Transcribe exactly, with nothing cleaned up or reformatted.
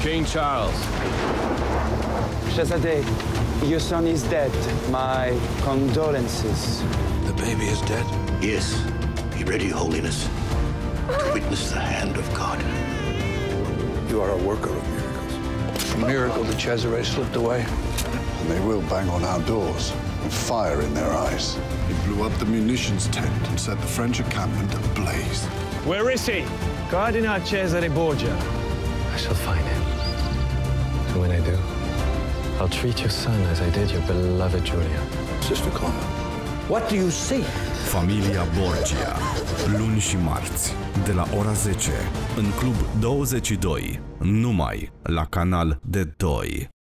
Regele Charles. Shahzadeh, your son is dead. My condolences. The baby is dead? Yes. Be ready, Holiness, to witness the hand of God. You are a worker of miracles. A miracle that Cesare slipped away. And they will bang on our doors with fire in their eyes. He blew up the munitions tent and set the French encampment ablaze. Where is he? Cardinal Regele Borgia. I shall find him. And when I do, I'll treat your son as I did your beloved Julia. Sister Clement. What do you see? Familia Borgia. Luni și marți, de la ora zece, în Club douăzeci și doi, numai la Kanal D doi.